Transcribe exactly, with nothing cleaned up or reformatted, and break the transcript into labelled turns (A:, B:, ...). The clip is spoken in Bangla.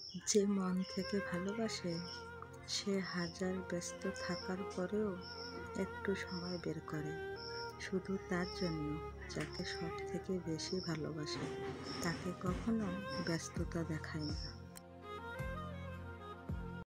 A: যে মন থেকে ভালোবাসে সে হাজার ব্যস্ত থাকার পরেও একটু সময় বের করে শুধু তার জন্য। যাকে সব থেকে বেশি ভালোবাসে তাকে কখনো ব্যস্ততা দেখায় না।